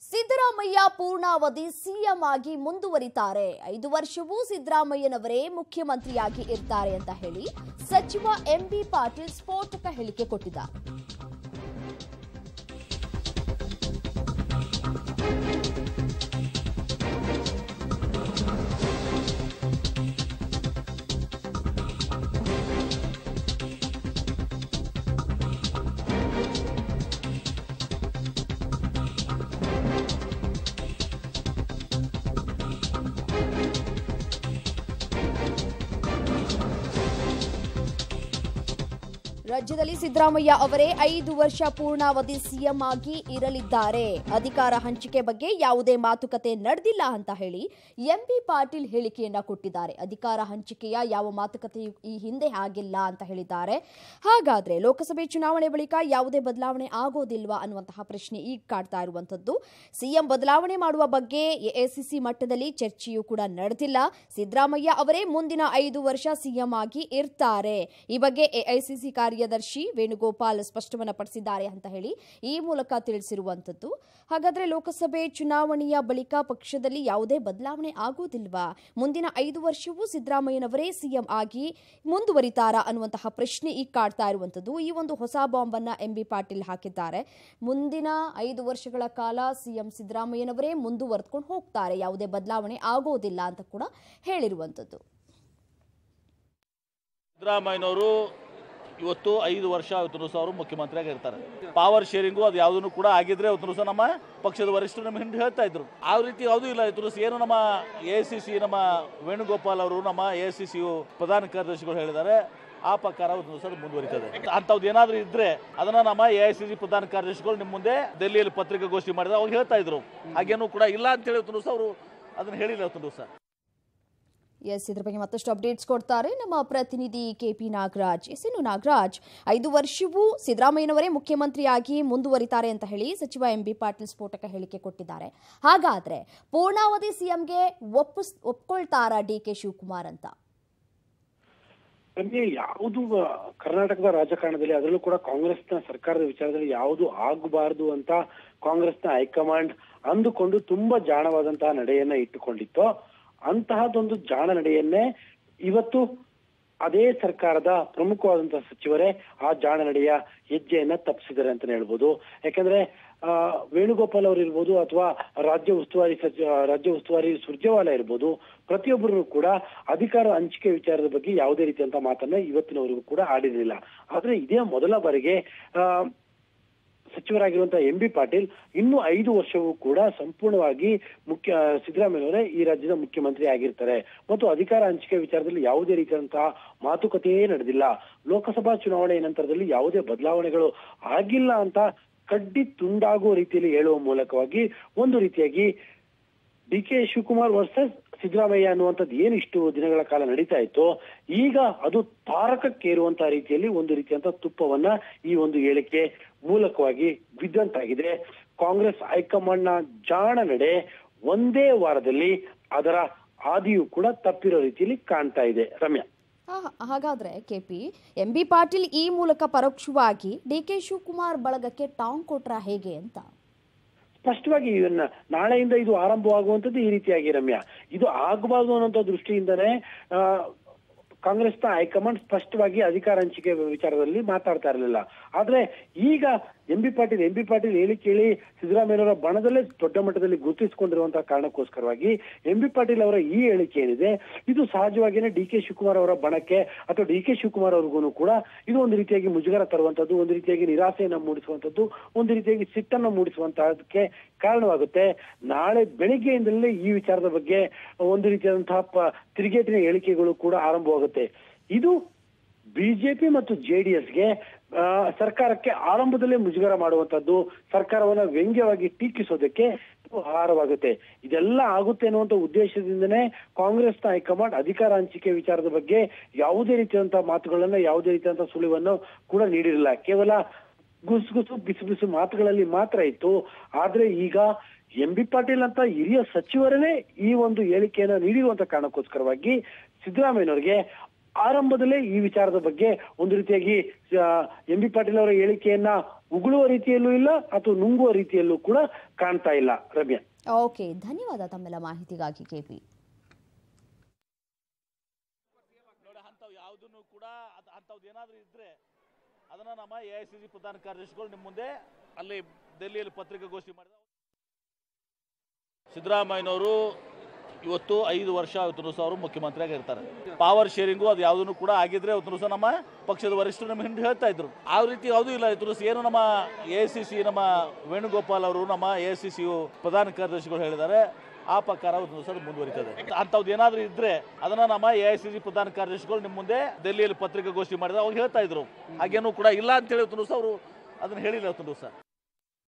Siddaramaiah ಪೂರ್ಣಾವಧಿ CM ಆಗಿ ಮುಂದುವರಿತಾರೆ. 5 ವರ್ಷವೂ ಸಿದ್ದರಾಮಯ್ಯನವರೇ ಮುಖ್ಯಮಂತ್ರಿಯಾಗಿ ಇರ್ತಾರೆ ಅಂತ ಹೇಳಿ ಸಚಿವ ಎಂಬಿ ಪಾಟೀಲ್ ಸ್ಫೋಟಕ ಹೇಳಿಕೆ ಕೊಟ್ಟಿದ್ದಾರೆ. ರಾಜ್ಯದಲ್ಲಿ ಸಿದ್ದರಾಮಯ್ಯ ಅವರೇ 5 ವರ್ಷ ಪೂರ್ಣಾವಧಿ ಸಿಎಂ ಆಗಿ ಇರಲಿದ್ದಾರೆ. ಅಧಿಕಾರ ಹಂಚಿಕೆ ಬಗ್ಗೆ ಯಾವುದೇ ಮಾತುಕತೆ ನಡೆದಿಲ್ಲ ಅಂತ ಹೇಳಿ ಎಂಬಿ ಪಾಟೀಲ್ ಹೇಳಿಕೆಯನ್ನ ಕೊಟ್ಟಿದ್ದಾರೆ. ಅಧಿಕಾರ ಹಂಚಿಕೆಯ ಯಾವ ಮಾತುಕತೆಯೂ ಈ ಹಿಂದೆ ಆಗಿಲ್ಲ ಅಂತ ಹೇಳಿದ್ದಾರೆ. ಹಾಗಾದ್ರೆ ಲೋಕಸಭೆ ಚುನಾವಣೆ ಬಳಿಕ ಯಾವುದೇ ಬದಲಾವಣೆ ಆಗೋದಿಲ್ವಾ ಅನ್ನುವಂತಹ ಪ್ರಶ್ನೆ ಈಗ ಕಾಡ್ತಾ ಇರುವಂತದ್ದು. ಸಿಎಂ ಬದಲಾವಣೆ ಮಾಡುವ ಬಗ್ಗೆ ಎಐಸಿಸಿ ಮಟ್ಟದಲ್ಲಿ ಚರ್ಚೆಯೂ ಕೂಡ ನಡೆದಿಲ್ಲ. ಸಿದ್ದರಾಮಯ್ಯ ಅವರೇ ಮುಂದಿನ 5 ವರ್ಷ ಸಿಎಂ ಆಗಿ ಇರ್ತಾರೆ. ಈ ಬಗ್ಗೆ ಎಐಸಿಸಿ ಕಾರ್ಯದರ್ಶಿ ವೇಣುಗೋಪಾಲ್ ಸ್ಪಷ್ಟವನ್ನ ಪಡಿಸಿದ್ದಾರೆ ಅಂತ ಹೇಳಿ ಈ ಮೂಲಕ ತಿಳಿಸಿರುವಂತದ್ದು. ಹಾಗಾದ್ರೆ ಲೋಕಸಭೆ ಚುನಾವಣೆಯ ಬಳಿಕ ಪಕ್ಷದಲ್ಲಿ ಯಾವುದೇ ಬದಲಾವಣೆ ಆಗೋದಿಲ್ವಾ? ಮುಂದಿನ 5 ವರ್ಷವೂ ಸಿದ್ದರಾಮಯ್ಯನವರೇ ಸಿಎಂ ಆಗಿ ಮುಂದುವರಿತಾರಾ ಅನ್ನುವಂತಹ ಪ್ರಶ್ನೆ ಈಗ ಕಾಡ್ತಾ ಇರುವಂತದ್ದು. ಈ ಒಂದು ಹೊಸ ಬಾಂಬ್ ಅನ್ನ ಎಂಬಿ ಪಾಟೀಲ್ ಹಾಕಿದ್ದಾರೆ. ಮುಂದಿನ 5 ವರ್ಷಗಳ ಕಾಲ ಸಿಎಂ ಸಿದ್ದರಾಮಯ್ಯನವರೇ ಮುಂದುವರೆದುಕೊಂಡು ಹೋಗ್ತಾರೆ, ಯಾವುದೇ ಬದಲಾವಣೆ ಆಗೋದಿಲ್ಲ ಅಂತ ಕೂಡ ಹೇಳಿರುವಂತದ್ದು. ಸಿದ್ದರಾಮಯ್ಯನವರು ಇವತ್ತು 5 ವರ್ಷ ಅವರು ಮುಖ್ಯಮಂತ್ರಿಯಾಗಿ ಇರ್ತಾರೆ. ಪವರ್ ಶೇರಿಂಗು ಅದು ಯಾವುದೂ ಕೂಡ ಆಗಿದ್ರೆ ಇವತ್ತು ನಮ್ಮ ಪಕ್ಷದ ವರಿಷ್ಠರು ನಮ್ಮ ಹಿಂದೆ ಹೇಳ್ತಾ ಇದ್ರು. ಆ ರೀತಿ ಯಾವುದೂ ಇಲ್ಲ. ಇವತ್ತು ಏನು ನಮ್ಮ ಎಐಸಿಸಿ ನಮ್ಮ ವೇಣುಗೋಪಾಲ್ ಅವರು ನಮ್ಮ ಎಐಸಿಸಿ ಪ್ರಧಾನ ಕಾರ್ಯದರ್ಶಿಗಳು ಹೇಳಿದ್ದಾರೆ, ಆ ಪ್ರಕಾರ ಮುಂದುವರಿತದೆ. ಅಂಥದ್ದು ಏನಾದರೂ ಇದ್ರೆ ಅದನ್ನ ನಮ್ಮ ಎಐಸಿಸಿ ಪ್ರಧಾನ ಕಾರ್ಯದರ್ಶಿಗಳು ನಿಮ್ಮ ಮುಂದೆ ಡೆಲ್ಲಿಯಲ್ಲಿ ಪತ್ರಿಕಾಗೋಷ್ಠಿ ಮಾಡಿದ್ರೆ ಅವಾಗ ಹೇಳ್ತಾ ಇದ್ರು. ಹಾಗೇನು ಕೂಡ ಇಲ್ಲ ಅಂತ ಹೇಳಿ ಅವರು ಅದನ್ನ ಹೇಳಿಲ್ಲ ಇವತ್ತು ಸರ್. ಇದ್ರ ಬಗ್ಗೆ ಮತ್ತಷ್ಟು ಅಪ್ಡೇಟ್ಸ್ ಕೊಡ್ತಾರೆ ನಮ್ಮ ಪ್ರತಿನಿಧಿ ಕೆಪಿ ನಾಗರಾಜ್. ಇನ್ನು ನಾಗರಾಜ್, 5 ವರ್ಷವೂ ಸಿದ್ದರಾಮಯ್ಯನವರೇ ಮುಖ್ಯಮಂತ್ರಿಯಾಗಿ ಮುಂದುವರಿತಾರೆ ಅಂತ ಹೇಳಿ ಸಚಿವ ಎಂಬಿ ಪಾಟೀಲ್ ಸ್ಫೋಟಕ ಹೇಳಿಕೆ ಕೊಟ್ಟಿದ್ದಾರೆ. ಹಾಗಾದ್ರೆ ಪೂರ್ಣಾವಧಿ ಸಿಎಂಗೆ ಒಪ್ಕೊಳ್ತಾರಾ ಡಿಕೆ ಶಿವಕುಮಾರ್ ಅಂತ? ಯಾವುದು ಕರ್ನಾಟಕದ ರಾಜಕಾರಣದಲ್ಲಿ ಅದರಲ್ಲೂ ಕೂಡ ಕಾಂಗ್ರೆಸ್ನ ಸರ್ಕಾರದ ವಿಚಾರದಲ್ಲಿ ಯಾವುದು ಆಗಬಾರದು ಅಂತ ಕಾಂಗ್ರೆಸ್ನ ಹೈಕಮಾಂಡ್ ಅಂದುಕೊಂಡು ತುಂಬಾ ಜಾಣವಾದಂತಹ ನಡೆಯನ್ನ ಇಟ್ಟುಕೊಂಡಿತ್ತು. ಅಂತಹದೊಂದು ಜಾಣ ನಡೆಯನ್ನೇ ಇವತ್ತು ಅದೇ ಸರ್ಕಾರದ ಪ್ರಮುಖವಾದಂತಹ ಸಚಿವರೇ ಆ ಜಾಣ ನಡೆಯ ಹೆಜ್ಜೆಯನ್ನ ತಪ್ಪಿಸಿದ್ದಾರೆ ಅಂತಾನೆ ಹೇಳ್ಬೋದು. ಯಾಕಂದ್ರೆ ವೇಣುಗೋಪಾಲ್ ಅವರು ಇರ್ಬೋದು ಅಥವಾ ರಾಜ್ಯ ಉಸ್ತುವಾರಿ ಸುರ್ಜೇವಾಲಾ ಇರ್ಬೋದು, ಪ್ರತಿಯೊಬ್ಬರು ಕೂಡ ಅಧಿಕಾರ ಹಂಚಿಕೆ ವಿಚಾರದ ಬಗ್ಗೆ ಯಾವುದೇ ರೀತಿಯಂತ ಮಾತನ್ನ ಇವತ್ತಿನವರೆಗೂ ಕೂಡ ಆಡಿರಲಿಲ್ಲ. ಆದ್ರೆ ಇದೇ ಮೊದಲ ಬಾರಿಗೆ ಸಚಿವರಾಗಿರುವಂತಹ ಎಂಬಿ ಪಾಟೀಲ್ ಇನ್ನು 5 ವರ್ಷವೂ ಕೂಡ ಸಂಪೂರ್ಣವಾಗಿ ಸಿದ್ದರಾಮಯ್ಯನವರೇ ಈ ರಾಜ್ಯದ ಮುಖ್ಯಮಂತ್ರಿ ಆಗಿರ್ತಾರೆ ಮತ್ತು ಅಧಿಕಾರ ಹಂಚಿಕೆ ವಿಚಾರದಲ್ಲಿ ಯಾವುದೇ ರೀತಿಯಾದಂತಹ ಮಾತುಕತೆಯೇ ನಡೆದಿಲ್ಲ. ಲೋಕಸಭಾ ಚುನಾವಣೆ ನಂತರದಲ್ಲಿ ಯಾವುದೇ ಬದಲಾವಣೆಗಳು ಆಗಿಲ್ಲ ಅಂತ ಕಡ್ಡಿ ತುಂಡಾಗುವ ರೀತಿಯಲ್ಲಿ ಹೇಳುವ ಮೂಲಕವಾಗಿ ಒಂದು ರೀತಿಯಾಗಿ ಡಿಕೆ ಶಿವಕುಮಾರ್ ವರ್ಸಸ್ ಸಿದ್ದರಾಮಯ್ಯ ಅನ್ನುವಂಥದ್ದು ಏನು ಇಷ್ಟು ದಿನಗಳ ಕಾಲ ನಡೀತಾ ಇತ್ತು, ಈಗ ಅದು ತಾರಕಕ್ಕೇರುವಂತಹ ರೀತಿಯಲ್ಲಿ ಒಂದು ರೀತಿಯಂತ ತುಪ್ಪವನ್ನ ಈ ಒಂದು ಹೇಳಿಕೆ ಮೂಲಕವಾಗಿ ಬಿದ್ದಂತಾಗಿದೆ. ಕಾಂಗ್ರೆಸ್ ಹೈಕಮಾಂಡ್ ನ ಜಾಣ ನಡೆ ಒಂದೇ ವಾರದಲ್ಲಿ ಅದರ ಆದಿಯೂ ಕೂಡ ತಪ್ಪಿರೋ ರೀತಿಯಲ್ಲಿ ಕಾಣ್ತಾ ಇದೆ. ರಮ್ಯಾ, ಹಾಗಾದ್ರೆ ಕೆಪಿ, ಎಂಬಿ ಪಾಟೀಲ್ ಈ ಮೂಲಕ ಪರೋಕ್ಷವಾಗಿ ಡಿಕೆ ಶಿವಕುಮಾರ್ ಬಳಗಕ್ಕೆ ಟಾಂಗ್ ಕೊಟ್ರ ಹೇಗೆ ಅಂತ? ಸ್ಪಷ್ಟವಾಗಿ ನಾಳೆಯಿಂದ ಇದು ಆರಂಭವಾಗುವಂತದ್ದು ಈ ರೀತಿಯಾಗಿ ರಮ್ಯಾ. ಇದು ಆಗಬಾರದು ಅನ್ನುವಂಥ ದೃಷ್ಟಿಯಿಂದನೇ ಕಾಂಗ್ರೆಸ್ನ ಹೈಕಮಾಂಡ್ ಸ್ಪಷ್ಟವಾಗಿ ಅಧಿಕಾರ ಹಂಚಿಕೆ ವಿಚಾರದಲ್ಲಿ ಮಾತಾಡ್ತಾ ಇರಲಿಲ್ಲ. ಆದ್ರೆ ಈಗ ಎಂಬಿ ಪಾಟೀಲ್ ಹೇಳಿ ಕೇಳಿ ಸಿದ್ದರಾಮಯ್ಯನವರ ಬಣದಲ್ಲೇ ದೊಡ್ಡ ಮಟ್ಟದಲ್ಲಿ ಗುರುತಿಸಿಕೊಂಡಿರುವಂತಹ ಕಾರಣಕ್ಕೋಸ್ಕರವಾಗಿ ಎಂಬಿ ಪಾಟೀಲ್ ಅವರ ಈ ಹೇಳಿಕೆ ಏನಿದೆ ಇದು ಸಹಜವಾಗಿಯೇ ಡಿಕೆ ಶಿವಕುಮಾರ್ ಅವರ ಬಣಕ್ಕೆ ಅಥವಾ ಡಿಕೆ ಶಿವಕುಮಾರ್ ಅವ್ರಿಗೂ ಕೂಡ ಇದು ಒಂದು ರೀತಿಯಾಗಿ ಮುಜುಗರ ತರುವಂತದ್ದು, ಒಂದು ರೀತಿಯಾಗಿ ನಿರಾಸೆಯನ್ನ ಮೂಡಿಸುವಂತದ್ದು, ಒಂದು ರೀತಿಯಾಗಿ ಸಿಟ್ಟನ್ನು ಮೂಡಿಸುವಂತಹದಕ್ಕೆ ಕಾರಣವಾಗುತ್ತೆ. ನಾಳೆ ಬೆಳಿಗ್ಗೆಯಿಂದಲೇ ಈ ವಿಚಾರದ ಬಗ್ಗೆ ಒಂದು ರೀತಿಯಾದಂತಹ ತಿರುಗೇಟಿನ ಹೇಳಿಕೆಗಳು ಕೂಡ ಆರಂಭವಾಗುತ್ತೆ. ಇದು ಬಿಜೆಪಿ ಮತ್ತು ಜೆಡಿಎಸ್ಗೆ ಸರ್ಕಾರಕ್ಕೆ ಆರಂಭದಲ್ಲೇ ಮುಜುಗರ ಮಾಡುವಂತದ್ದು, ಸರ್ಕಾರವನ್ನ ವ್ಯಂಗ್ಯವಾಗಿ ಟೀಕಿಸೋದಕ್ಕೆ ಆಹಾರವಾಗುತ್ತೆ. ಇದೆಲ್ಲ ಆಗುತ್ತೆ ಅನ್ನುವಂತ ಉದ್ದೇಶದಿಂದನೇ ಕಾಂಗ್ರೆಸ್ನ ಹೈಕಮಾಂಡ್ ಅಧಿಕಾರ ಹಂಚಿಕೆ ವಿಚಾರದ ಬಗ್ಗೆ ಯಾವುದೇ ರೀತಿಯಾದಂತಹ ಮಾತುಗಳನ್ನ, ಯಾವುದೇ ರೀತಿಯಾದಂತಹ ಸುಳಿವನ್ನು ಕೂಡ ನೀಡಿರಲಿಲ್ಲ. ಕೇವಲ ಗುಸು ಬಿಸು ಮಾತುಗಳಲ್ಲಿ ಮಾತ್ರ ಇತ್ತು. ಆದ್ರೆ ಈಗ ಎಂಬಿ ಪಾಟೀಲ್ ಅಂತ ಹಿರಿಯ ಸಚಿವರೇ ಈ ಒಂದು ಹೇಳಿಕೆಯನ್ನ ನೀಡಿರುವಂತ ಕಾರಣಕ್ಕೋಸ್ಕರವಾಗಿ ಸಿದ್ದರಾಮಯ್ಯನವರಿಗೆ ಆರಂಭದಲ್ಲೇ ಈ ವಿಚಾರದ ಬಗ್ಗೆ ಒಂದು ರೀತಿಯಾಗಿ ಎಂ ಬಿ ಪಾಟೀಲ್ ಅವರ ಹೇಳಿಕೆಯನ್ನ ಉಗುಳುವ ರೀತಿಯಲ್ಲೂ ಇಲ್ಲ ಅಥವಾ ನುಂಗುವ ರೀತಿಯಲ್ಲೂ ಕೂಡ ಕಾಣ್ತಾ ಇಲ್ಲ. ರಮ್ಯಾ, ಓಕೆ, ಧನ್ಯವಾದ ತಮ್ಮೆಲ್ಲ ಮಾಹಿತಿಗಾಗಿ ಕೆಪಿ. ಯಾವುದನ್ನು ಕೂಡ ಅಂಥದ್ದು ಏನಾದರೂ ಇದ್ರೆ ಅದನ್ನ ನಮ್ಮ AICC ಪ್ರಧಾನ ಕಾರ್ಯದರ್ಶಿಗಳು ನಿಮ್ಮ ಮುಂದೆ ಅಲ್ಲಿ ಡೆಲ್ಲಿಯಲ್ಲಿ ಪತ್ರಿಕಾಗೋಷ್ಠಿ ಮಾಡಿದ. ಸಿದ್ದರಾಮಯ್ಯನವರು ಇವತ್ತು 5 ವರ್ಷ ಅವರು ಮುಖ್ಯಮಂತ್ರಿಯಾಗಿ ಇರ್ತಾರೆ. ಪವರ್ ಶೇರಿಂಗು ಅದು ಯಾವುದನ್ನು ಕೂಡ ಆಗಿದ್ರೆ ಇವತ್ತು ನಮ್ಮ ಪಕ್ಷದ ವರಿಷ್ಠರು ನಮ್ಮ ಹಿಂದೆ ಹೇಳ್ತಾ ಇದ್ರು. ಆ ರೀತಿ ಯಾವುದೂ ಇಲ್ಲ. ಇವತ್ತು ಏನು ನಮ್ಮ AICC ನಮ್ಮ ವೇಣುಗೋಪಾಲ್ ಅವರು ನಮ್ಮ AICC ಪ್ರಧಾನ ಕಾರ್ಯದರ್ಶಿಗಳು ಹೇಳಿದ್ದಾರೆ, ಆ ಪ್ರಕಾರ ಒಂದು ಮುಂದುವರಿತದೆ. ಅಂಥದ್ದು ಏನಾದರೂ ಇದ್ರೆ ಅದನ್ನ ನಮ್ಮ AICC ಪ್ರಧಾನ ಕಾರ್ಯದರ್ಶಿಗಳು ನಿಮ್ಮ ಮುಂದೆ ಡೆಲ್ಲಿಯಲ್ಲಿ ಪತ್ರಿಕಾಗೋಷ್ಠಿ ಮಾಡಿದ ಅವಾಗ ಹೇಳ್ತಾ ಇದ್ರು. ಹಾಗೇನೂ ಕೂಡ ಇಲ್ಲ ಅಂತ ಹೇಳಿ ಅವರು ಅದನ್ನ ಹೇಳಿಲ್ಲ.